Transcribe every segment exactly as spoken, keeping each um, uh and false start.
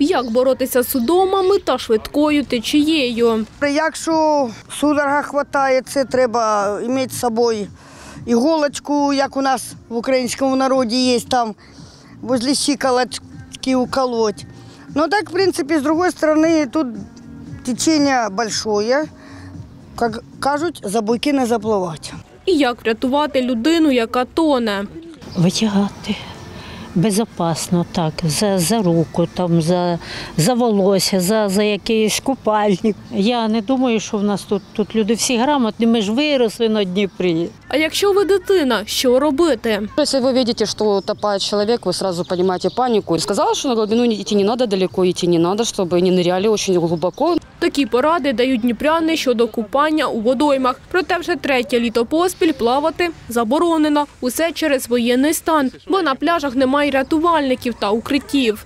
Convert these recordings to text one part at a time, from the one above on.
Як боротися з судомами та швидкою течією? Якщо судорога хватає, це треба мати з собою іголочку, як у нас в українському народі є, там возле щиколотки уколоть. Ну так, в принципі, з іншої сторони, тут течення велике, як кажуть, за буйки не запливати. І як врятувати людину, яка тоне? Витягати. Безпечно, так, за, за руку, там, за, за волосся, за, за якийсь купальник. Я не думаю, що в нас тут, тут люди всі грамотні, ми ж виросли на Дніпрі. А якщо ви дитина, що робити? Если вы видите, что утопает человек, вы сразу понимаете панику. Сказала, что на глубину идти не надо, далеко идти не надо, чтобы не ныряли очень глубоко. Такі поради дають дніпряни щодо купання у водоймах. Проте вже третє літо поспіль плавати заборонено. Усе через воєнний стан, бо на пляжах немає рятувальників та укриттів.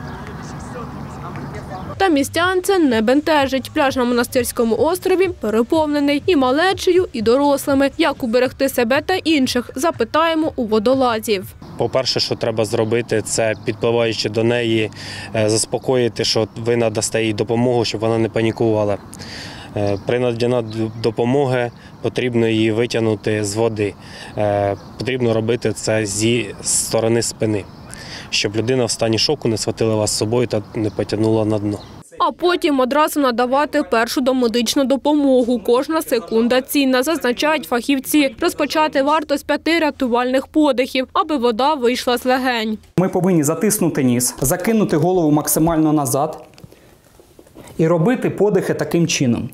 Та містян це не бентежить. Пляж на Монастирському острові переповнений і малечею, і дорослими. Як уберегти себе та інших, запитаємо у водолазів. По-перше, що треба зробити, це підпливаючи до неї, заспокоїти, що ви надасте їй допомогу, щоб вона не панікувала. При наданні допомоги потрібно її витягнути з води. Потрібно робити це зі сторони спини, щоб людина в стані шоку не схватила вас з собою та не потягнула на дно. А потім одразу надавати першу домедичну допомогу. Кожна секунда цінна, зазначають фахівці. Розпочати варто з п'яти рятувальних подихів, аби вода вийшла з легень. Ми повинні затиснути ніс, закинути голову максимально назад і робити подихи таким чином.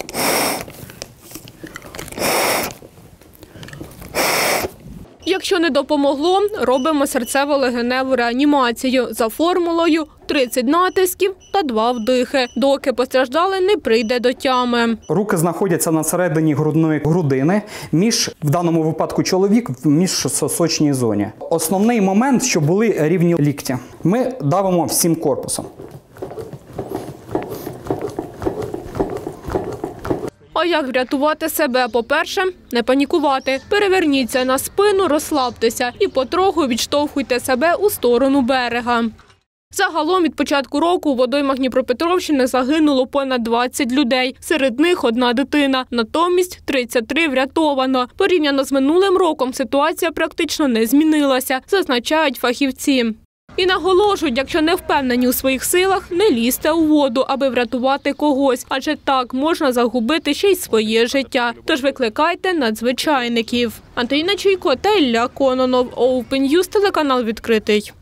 Якщо не допомогло, робимо серцево-легеневу реанімацію за формулою тридцять натисків та два вдихи, доки постраждалий не прийде до тями. Руки знаходяться на середині грудної грудини, між, в даному випадку чоловік, в міжсосочній зоні. Основний момент, щоб були рівні лікті. Ми давимо всім корпусом. А як врятувати себе? По-перше, не панікувати. Переверніться на спину, розслабтеся і потроху відштовхуйте себе у сторону берега. Загалом від початку року у водоймах Дніпропетровщини загинуло понад двадцять людей. Серед них одна дитина. Натомість тридцять три врятовано. Порівняно з минулим роком ситуація практично не змінилася, зазначають фахівці. І наголошують, якщо не впевнені у своїх силах, не лізьте у воду, аби врятувати когось. Адже так можна загубити ще й своє життя. Тож викликайте надзвичайників. Антоніна Чуйко та Ілля Кононов. Open News, телеканал відкритий.